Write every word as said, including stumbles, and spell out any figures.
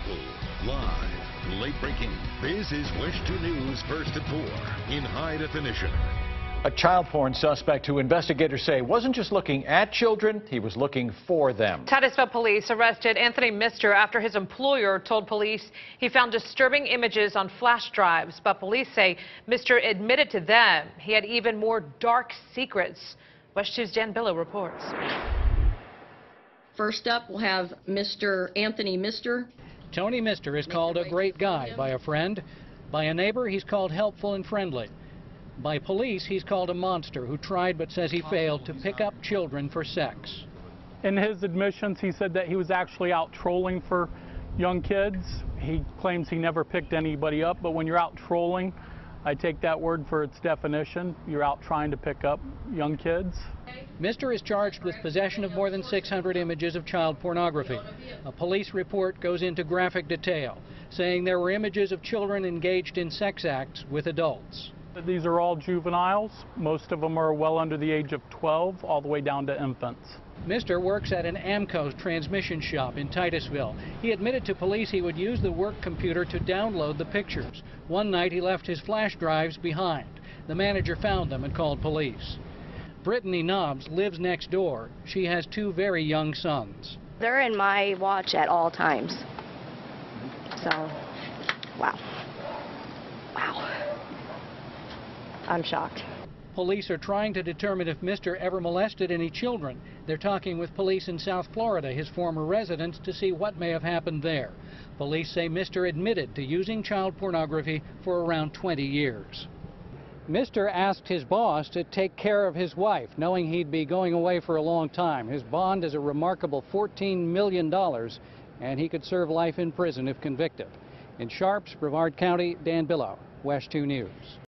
local, live, late breaking. This is WESH two News First at four in high definition. A child porn suspect who investigators say wasn't just looking at children, he was looking for them. Titusville police arrested Anthony Mister after his employer told police he found disturbing images on flash drives. But police say Mister admitted to them he had even more dark secrets. WESH two's Dan Billow reports. First up, we'll have Mister Anthony Mister. Tony Mister is called a great guy by a friend. By a neighbor, he's called helpful and friendly. By police, he's called a monster who tried but says he failed to pick up children for sex. In his admissions, he said that he was actually out trolling for young kids. He claims he never picked anybody up, but when you're out trolling, I take that word for its definition. You're out trying to pick up young kids. Mister is charged with possession of more than six hundred images of child pornography. A police report goes into graphic detail, saying there were images of children engaged in sex acts with adults. These are all juveniles. Most of them are well under the age of twelve, all the way down to infants. Mister works at an AMCO transmission shop in Titusville. He admitted to police he would use the work computer to download the pictures. One night he left his flash drives behind. The manager found them and called police. Brittany Nobbs lives next door. She has two very young sons. They're in my watch at all times. So, wow. Wow. I'm shocked. Police are trying to determine if Mister ever molested any children. They're talking with police in South Florida, his former residence, to see what may have happened there. Police say Mister admitted to using child pornography for around twenty years. Mister asked his boss to take care of his wife, knowing he'd be going away for a long time. His bond is a remarkable fourteen million dollars, and he could serve life in prison if convicted. In Sharps, Brevard County, Dan Billow, WESH two News.